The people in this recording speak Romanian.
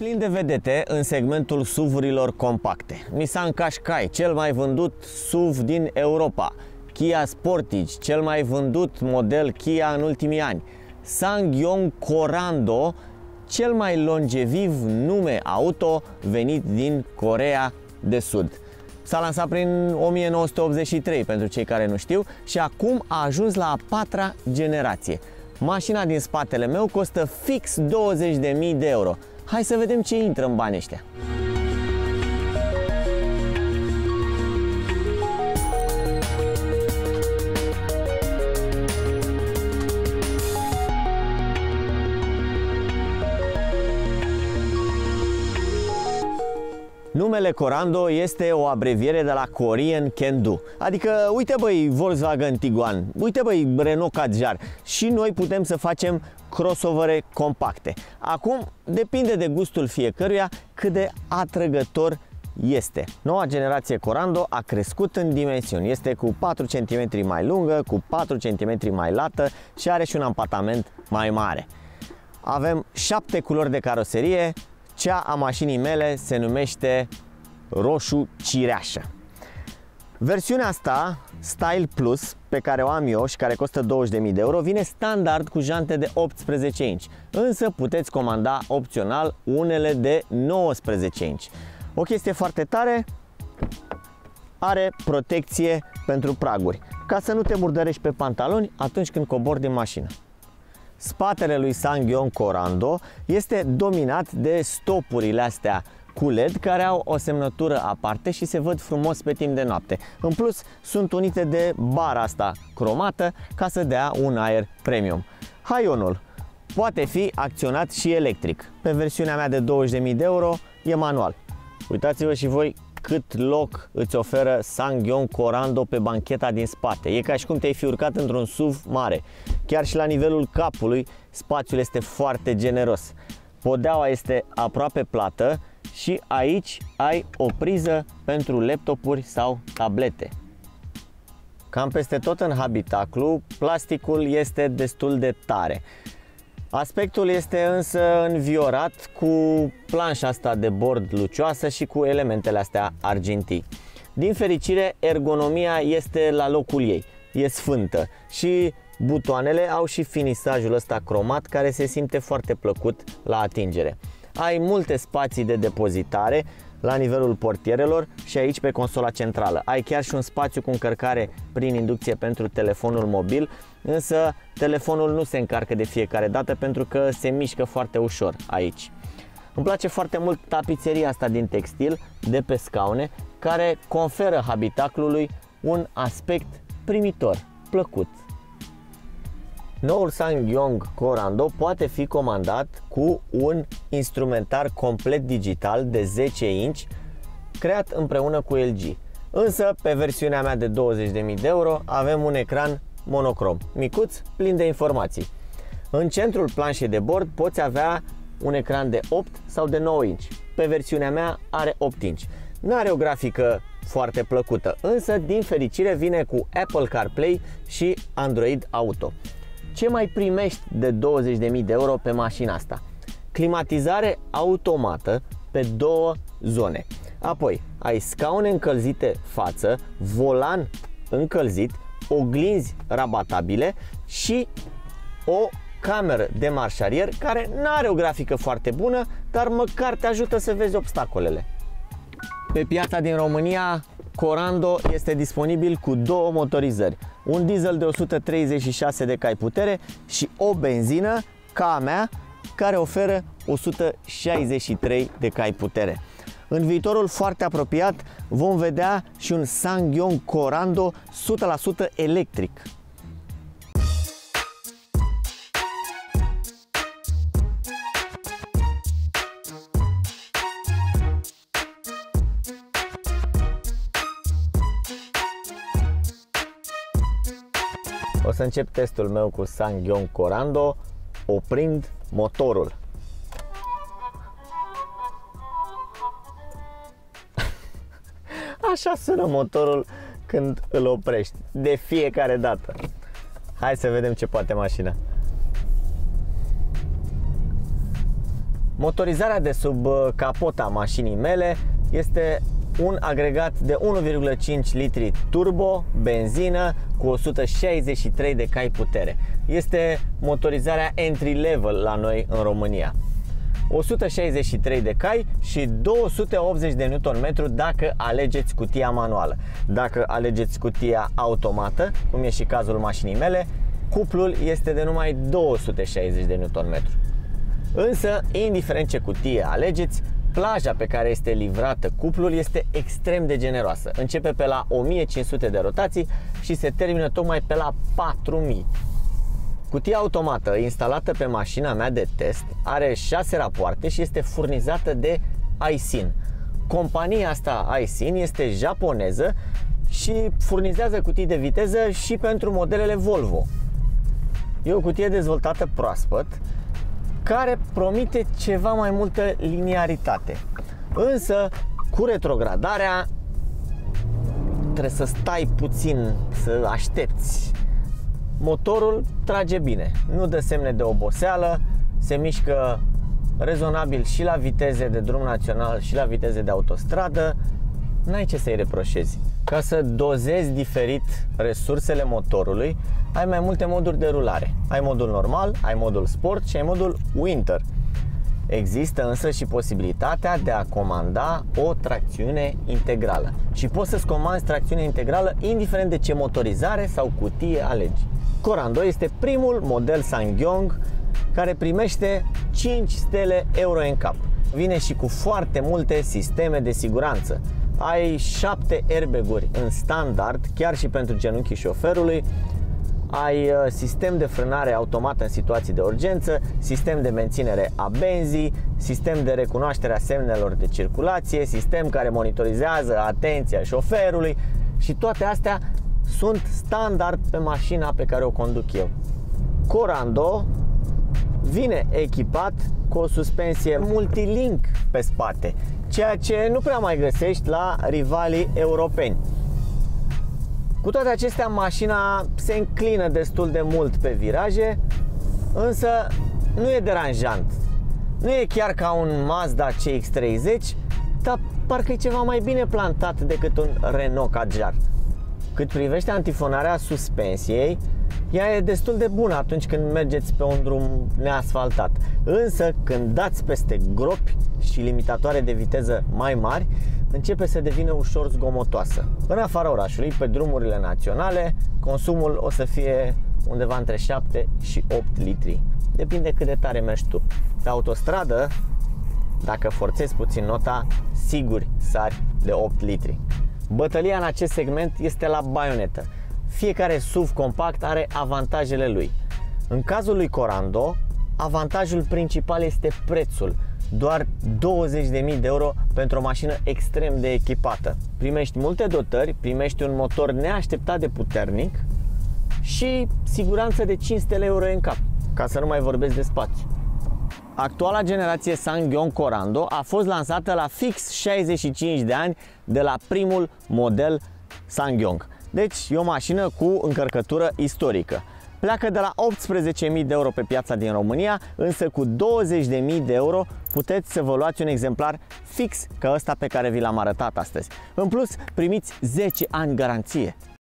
plin de vedete în segmentul SUV-urilor compacte. Nissan Qashqai, cel mai vândut SUV din Europa. Kia Sportage, cel mai vândut model Kia în ultimii ani. SsangYong Corando, cel mai longeviv nume auto venit din Coreea de Sud. S-a lansat prin 1983, pentru cei care nu știu, și acum a ajuns la a patra generație. Mașina din spatele meu costă fix 20.000 de euro. Hai să vedem ce intră în banii ăștia. Numele Corando este o abreviere de la Korean Can Do. Adică, uite băi, Volkswagen Tiguan, uite băi, Renault Kadjar, și noi putem să facem crossovere compacte. Acum, depinde de gustul fiecăruia cât de atrăgător este. Noua generație Corando a crescut în dimensiuni. Este cu 4 cm mai lungă, cu 4 cm mai lată și are și un ampatament mai mare. Avem 7 culori de caroserie. Cea a mașinii mele se numește roșu cireașă. Versiunea asta, Style Plus, pe care o am eu și care costă 20.000 de euro, vine standard cu jante de 18 inch, însă puteți comanda opțional unele de 19 inch. O chestie foarte tare, are protecție pentru praguri, ca să nu te murdărești pe pantaloni atunci când cobori din mașină. Spatele lui SsangYong Corando este dominat de stopurile astea cu LED care au o semnătură aparte și se văd frumos pe timp de noapte. În plus, sunt unite de bara asta cromată ca să dea un aer premium. Haionul poate fi acționat și electric. Pe versiunea mea de 20.000 de euro e manual. Uitați-vă și voi cât loc îți oferă SsangYong Corando pe bancheta din spate. E ca și cum te-ai fi urcat într-un SUV mare. Chiar și la nivelul capului, spațiul este foarte generos. Podeaua este aproape plată și aici ai o priză pentru laptopuri sau tablete. Cam peste tot în habitaclu, plasticul este destul de tare. Aspectul este însă înviorat cu planșa asta de bord lucioasă și cu elementele astea argintii. Din fericire, ergonomia este la locul ei, e sfântă și butoanele au și finisajul ăsta cromat care se simte foarte plăcut la atingere. Ai multe spații de depozitare la nivelul portierelor și aici pe consola centrală. Ai chiar și un spațiu cu încărcare prin inducție pentru telefonul mobil, însă telefonul nu se încarcă de fiecare dată pentru că se mișcă foarte ușor aici. Îmi place foarte mult tapiseria asta din textil de pe scaune, care conferă habitaclului un aspect primitor, plăcut. Noul SsangYong Corando poate fi comandat cu un instrumentar complet digital de 10 inch creat împreună cu LG. Însă pe versiunea mea de 20.000 de euro avem un ecran monocrom, micuț, plin de informații. În centrul planșei de bord poți avea un ecran de 8 sau de 9 inch. Pe versiunea mea are 8 inch. Nu are o grafică foarte plăcută, însă din fericire vine cu Apple CarPlay și Android Auto. Ce mai primești de 20.000 de euro pe mașina asta? Climatizare automată pe 2 zone. Apoi ai scaune încălzite față, volan încălzit, oglinzi rabatabile și o cameră de marșarier care nu are o grafică foarte bună, dar măcar te ajută să vezi obstacolele. Pe piața din România, Corando este disponibil cu 2 motorizări, un diesel de 136 de cai putere și o benzină ca a mea care oferă 163 de cai putere. În viitorul foarte apropiat vom vedea și un SsangYong Corando 100% electric. O să încep testul meu cu SsangYong Corando oprind motorul. Așa sună motorul când îl oprești, de fiecare dată. Hai să vedem ce poate mașina. Motorizarea de sub capota mașinii mele este un agregat de 1,5 litri turbo, benzină, cu 163 de cai putere. Este motorizarea entry level la noi în România. 163 de cai și 280 de Nm dacă alegeți cutia manuală. Dacă alegeți cutia automată, cum e și cazul mașinii mele, cuplul este de numai 260 de Nm. Însă, indiferent ce cutie alegeți, plaja pe care este livrată cuplul este extrem de generoasă. Începe pe la 1500 de rotații și se termină tocmai pe la 4000. Cutia automată instalată pe mașina mea de test are 6 rapoarte și este furnizată de Aisin. Compania asta Aisin este japoneză și furnizează cutii de viteză și pentru modelele Volvo. E o cutie dezvoltată proaspăt care promite ceva mai multă linearitate. Însă, cu retrogradarea trebuie să stai puțin, să aștepți. Motorul trage bine, nu dă semne de oboseală, se mișcă rezonabil și la viteze de drum național și la viteze de autostradă. N-ai ce să-i reproșezi. Ca să dozezi diferit resursele motorului, ai mai multe moduri de rulare. Ai modul normal, ai modul sport și ai modul winter. Există însă și posibilitatea de a comanda o tracțiune integrală. Și poți să-ți comanzi tracțiune integrală indiferent de ce motorizare sau cutie alegi. Corando este primul model SsangYong care primește 5 stele Euro NCAP. Vine și cu foarte multe sisteme de siguranță. Ai 7 airbag-uri în standard, chiar și pentru genunchii șoferului. Ai sistem de frânare automată în situații de urgență, sistem de menținere a benzii, sistem de recunoaștere a semnelor de circulație, sistem care monitorizează atenția șoferului și toate astea sunt standard pe mașina pe care o conduc eu. Corando vine echipat cu o suspensie multilink pe spate, ceea ce nu prea mai găsești la rivalii europeni. Cu toate acestea, mașina se înclină destul de mult pe viraje, însă nu e deranjant. Nu e chiar ca un Mazda CX-30, dar parcă e ceva mai bine plantat decât un Renault Kadjar. Cât privește antifonarea suspensiei, ea e destul de bună atunci când mergeți pe un drum neasfaltat. Însă când dați peste gropi și limitatoare de viteză mai mari, începe să devină ușor zgomotoasă. În afara orașului, pe drumurile naționale, consumul o să fie undeva între 7 și 8 litri. Depinde cât de tare mergi tu. Pe autostradă, dacă forțezi puțin nota, sigur sari de 8 litri. Bătălia în acest segment este la baionetă. Fiecare SUV compact are avantajele lui. În cazul lui Corando, avantajul principal este prețul. Doar 20.000 de euro pentru o mașină extrem de echipată. Primești multe dotări, primești un motor neașteptat de puternic și siguranță de 5 stele Euro NCAP, ca să nu mai vorbesc de spațiu. Actuala generație SsangYong Corando a fost lansată la fix 65 de ani de la primul model SsangYong. Deci e o mașină cu încărcătură istorică. Pleacă de la 18.000 de euro pe piața din România, însă cu 20.000 de euro puteți să vă luați un exemplar fix ca ăsta pe care vi l-am arătat astăzi. În plus, primiți 10 ani garanție.